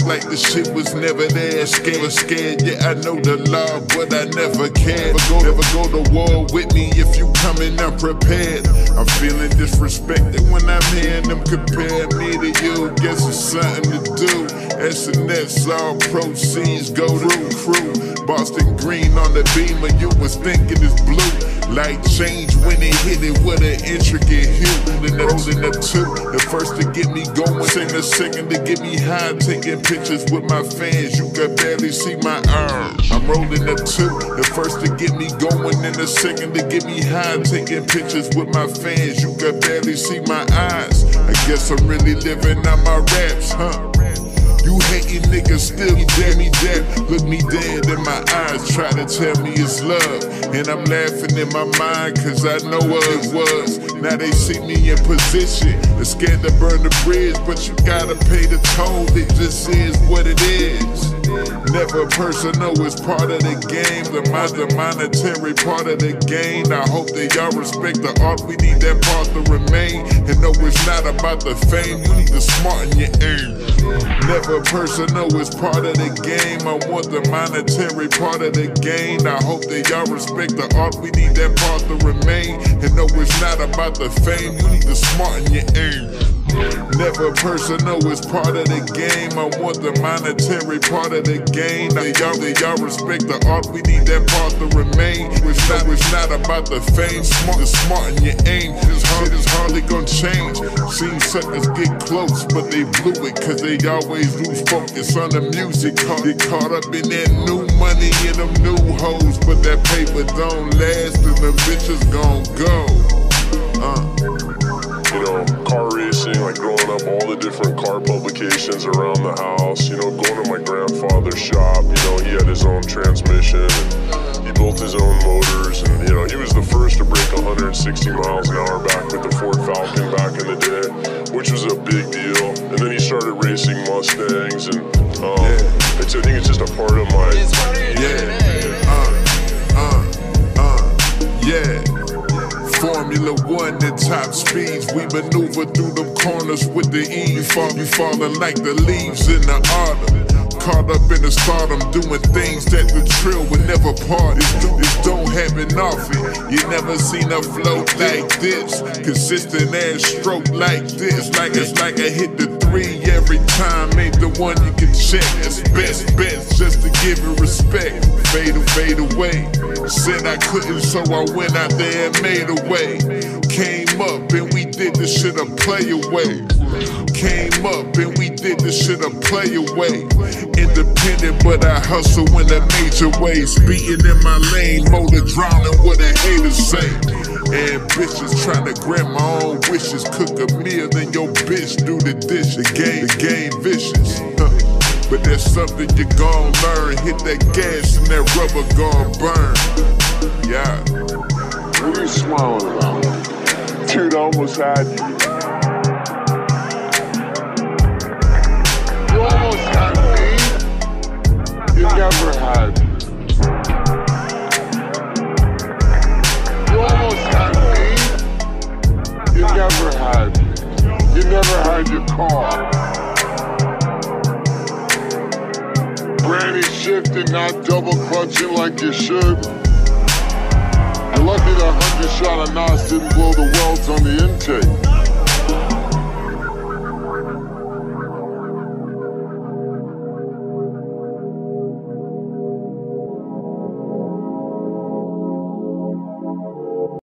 like the shit was never there. Scared, yeah, I know the law, but I never cared. Never go to war with me if you coming unprepared. I'm feeling disrespected when I'm hearing them compare me to you. Guess it's something to do. S&S, all proceeds go through crew. Boston green on the beamer, you was thinking it's blue. Light change when it hit it with an intricate hue. Rolling up two, the first to get me going, the second to get me high. Taking pictures with my fans, you can barely see my arms. I'm rolling up two, the first to get me going, and the second to get me high. Taking pictures with my fans, you can barely see my eyes. I guess I'm really living out my raps, huh? You hating niggas still damn me dead. Look me dead in my eyes, try to tell me it's love. And I'm laughing in my mind, cause I know what it was. Now they see me in position, they're scared to burn the bridge, but you gotta pay the toll, it just is what it is. Never personal, it's part of the game. The monetary part of the game. I hope that y'all respect the art, we need that part to remain. And no, it's not about the fame, you need to smarten your aim. Never personal, it's part of the game. I want the monetary part of the game. I hope that y'all respect the art, we need that part to remain. And no, it's not about the fame, you need to smarten your aim. Never personal, it's part of the game. I want the monetary part of the game. That y'all respect the art, we need that part to remain. It's not about the fame, smart in your aim. This hardly gonna change. Seen suckers get close, but they blew it, cause they always lose focus on the music. Get caught up in that new money and them new hoes, but that paper don't last and the bitches gon' go. You know, car racing, like growing up, all the different car publications around the house, you know, going to my grandfather's shop, you know, he had his own transmission, and he built his own motors, and, you know, he was the first to break 160 miles an hour back with the Ford Falcon back in the day, which was a big deal. And then he started racing Mustangs, and I think it's just a part of my... Formula One at top speeds, we maneuver through them corners with the ease. You falling like the leaves in the autumn. Caught up in the stardom, doing things that the trill would never part. This don't happen often. You never seen a flow like this. Consistent ass stroke like this. It's like I hit the 3 every time. Ain't the one you can check. It's best just to give it respect. Fade away. Said I couldn't, so I went out there and made a way. Came up and we did the shit a play away. Came up and we did the shit a play away. Independent, but I hustle in a major way. Speeding in my lane, motor drowning what the haters say. Ambitious, trying to grant my own wishes. Cook a meal, then your bitch do the dish. The game vicious. But there's something you gon' learn. Hit that gas and that rubber gon' burn. Yeah. What are you smiling about? Dude, I almost had you. You almost had me. You never had me. You almost had me. You never had me. You never had your car. Granny shifting, not double clutching like you should. You're lucky the 100 shot of Nas didn't blow the welds on the intake.